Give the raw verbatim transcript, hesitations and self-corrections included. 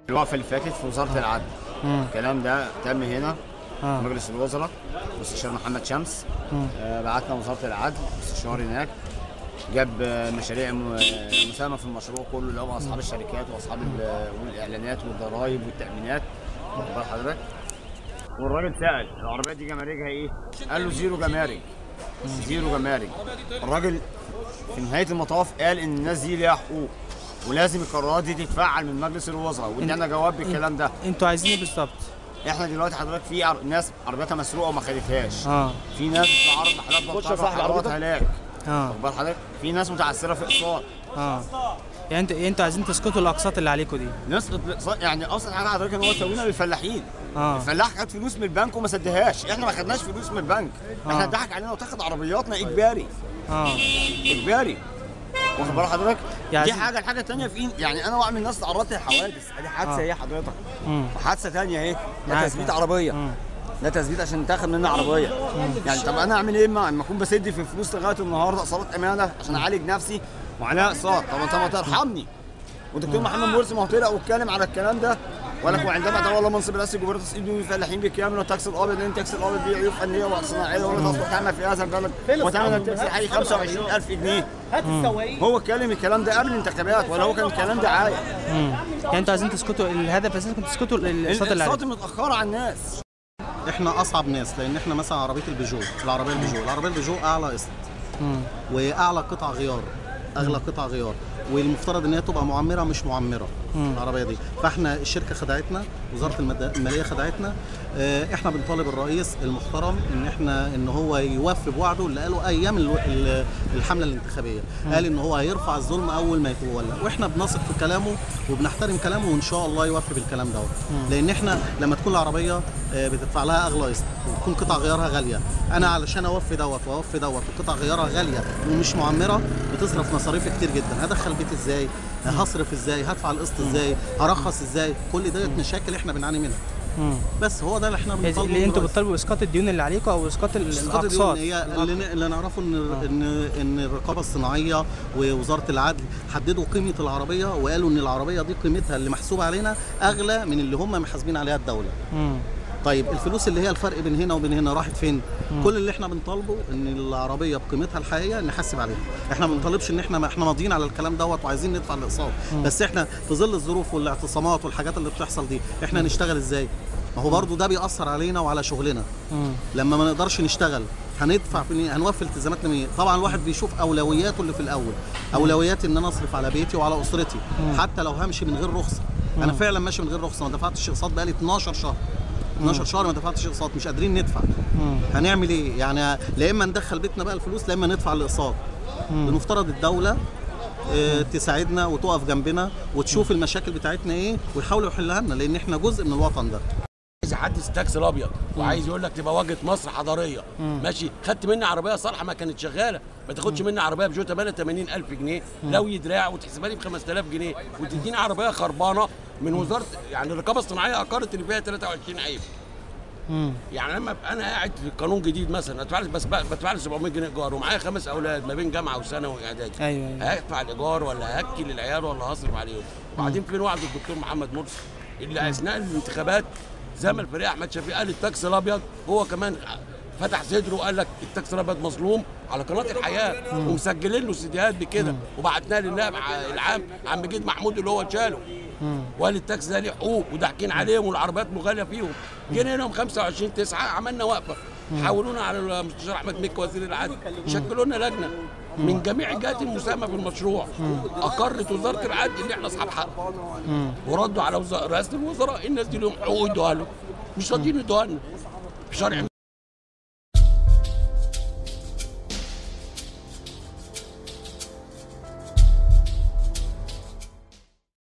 الوقفه اللي فاتت في وزاره آه. العدل. مم. الكلام ده تم هنا آه. في مجلس الوزراء، مستشار محمد شمس. آه بعتنا وزاره العدل مستشار هناك، جاب آه، مشاريع م- آه، مساهمه في المشروع كله اللي هو اصحاب الشركات واصحاب ال- والاعلانات والضرائب والتامينات. واخد بال حضرتك؟ والراجل سال العربيات دي جماركها ايه؟ قال له زيرو جمارك. زيرو جمارك. الراجل في نهايه المطاف قال ان الناس دي ليها حقوق ولازم القرارات دي تتفعل من مجلس الوزراء، وادانا جواب بالكلام ده. انتوا عايزين ايه بالظبط؟ احنا دلوقتي حضرتك في عر... ناس عربياتها مسروقه وما خدتهاش. اه في ناس بتعرض لحالات بلطجه وحالات هلاك. اه واخد بال حضرتك؟ في ناس متعثره في اقساط. اه يعني انتوا انتوا عايزين تسقطوا الاقساط اللي عليكم دي؟ نسقط الاقساط، يعني ابسط حاجه حضرتك ان هو سوينا بالفلاحين. اه الفلاح خد فلوس من البنك وما سدهاش، احنا ما خدناش فلوس من البنك. احنا آه. اتضحك علينا وتاخد عربياتنا اجباري. اه اجباري. واخد بال حضرتك؟ يعني دي حاجه، الحاجه الثانيه في إيه؟ يعني انا واحد من الناس تعرضت للحوادث، ادي حادثه آه. اهي حضرتك. مم. وحادثه ثانيه اهي، ده معاك. تثبيت عربيه. مم. ده تثبيت عشان تاخد مني عربيه. يعني طب انا اعمل ايه ما اما اكون بسد في فلوس لغايه النهارده اقساط امانه عشان اعالج نفسي وعليها اقساط؟ طب طب ما ترحمني. والدكتور محمد مرسي ما هو طلع واتكلم على الكلام ده، ولك وعندما تولى منصب رئاسه الجمهوريه تصعيد الفلاحين بالكامل والتاكس الابيض، لان التاكس الابيض دي عيوب فنيه وصناعيه ولا تصلح تعمل في هذا البلد، وثمن التاكس الحقيقي خمسة وعشرين ألف جنيه. هات السواقين. هو اتكلم الكلام ده قبل الانتخابات ولا هو كان الكلام دعايه؟ امم يعني انتوا عايزين تسكتوا، الهدف اساسا تسكتوا الاقساط اللي الاقساط عليكم. متاخره على الناس. احنا اصعب ناس، لان احنا مثلا عربيه البيجو، العربيه البيجو العربيه البيجو اعلى قسط امم واعلى قطع غيار، اغلى قطع غيار، والمفترض ان هي تبقى معمره مش معمره العربيه دي. فاحنا الشركه خدعتنا، وزاره المد- الماليه خدعتنا. اه، احنا بنطالب الرئيس المحترم ان احنا ان هو يوفي بوعده اللي قاله ايام الو- ال- الحمله الانتخابيه. قال ان هو هيرفع الظلم اول ما يتولى، واحنا بنثق في كلامه وبنحترم كلامه، وان شاء الله يوفي بالكلام دوت. لان احنا لما تكون العربيه اه، بتدفع لها اغلى قسط وتكون قطع غيارها غاليه، انا علشان اوفي دوت واوفي دوت وقطع غيارها غاليه ومش معمره بتصرف مصاريف كتير جدا. هدخل بيت ازاي؟ هصرف ازاي؟ هدفع القسط ازاي؟ هرخص ازاي؟ كل ديت مشاكل احنا بنعاني منها. امم بس هو ده اللي احنا بنطالبه. اللي انتوا دلوقتي. بتطالبوا اسقاط الديون اللي عليكم او اسقاط ال- اسقاط الاقساط؟ الديون هي اللي, اللي نعرفه ان ان ان الرقابه الصناعيه ووزاره العدل حددوا قيمه العربيه، وقالوا ان العربيه دي قيمتها اللي محسوبه علينا اغلى من اللي هم محاسبين عليها الدوله. امم طيب الفلوس اللي هي الفرق بين هنا وبين هنا راحت فين؟ كل اللي احنا بنطالبه ان العربيه بقيمتها الحقيقيه نحاسب عليها. احنا ما بنطالبش ان احنا احنا ماضيين على الكلام دوت وعايزين ندفع الاقساط، بس احنا في ظل الظروف والاعتصامات والحاجات اللي بتحصل دي احنا نشتغل ازاي؟ ما هو برضه ده بيأثر علينا وعلى شغلنا. امم لما ما نقدرش نشتغل هندفع في هنوفي التزاماتنا منين؟ طبعا الواحد بيشوف اولوياته اللي في الاول، اولوياتي ان انا اصرف على بيتي وعلى اسرتي حتى لو همشي من غير رخصه. انا فعلا ماشي من غير رخصه، ما دفعتش اقساط بقالي اتناشر شهر. اتناشر شهر ما دفعتش اقساط، مش قادرين ندفع. هنعمل ايه؟ يعني لا اما ندخل بيتنا بقى الفلوس لا اما ندفع الاقساط. المفترض الدوله اه تساعدنا وتقف جنبنا وتشوف المشاكل بتاعتنا ايه ويحاولوا يحلها لنا، لان احنا جزء من الوطن ده. عايز يحدث التاكس الابيض وعايز يقول لك تبقى واجهه مصر حضاريه. ماشي، خدت مني عربيه صالحه ما كانت شغاله، ما تاخدش مني عربيه بجو ثمنها ثمانين ألف جنيه لو يدراع وتحسبها لي ب خمسة آلاف جنيه وتديني عربيه خربانه من وزاره، يعني الرقابه الصناعيه اقرت اللي فيها ثلاثة وعشرين عيب. يعني لما ابقى انا قاعد في قانون جديد مثلا ادفع لي بس بدفع لي سبعمية جنيه ايجار ومعايا خمس اولاد ما بين جامعه وثانوي واعدادي، ايوه ايوه هدفع الايجار ولا هاكل العيال ولا هصرف عليهم؟ وبعدين فين وعد الدكتور محمد مرسي اللي اثناء الانتخابات زي ما الفريق احمد شفيق قال التاكس الابيض، هو كمان فتح صدره وقال لك التاكس الابيض مظلوم على قناه الحياه ومسجلين له سيديهات بكده وبعتناه للنائب العام عم جيد محمود اللي هو اتشاله وقال التاكس ده ليه حقوق وضاحكين عليهم والعربيات مغاليه فيهم. جينا لهم خمسة وعشرين تسعة عملنا وقفه، حولونا على المستشار احمد مكي وزير العدل، شكلوا لنا لجنه من جميع الجهات المساهمه في المشروع. اقرت وزاره العدل ان احنا اصحاب حق وردوا على رئاسه الوزراء الناس دي لهم حقوق يدوها لهم، مش راضيين يدوها لنا. في شرع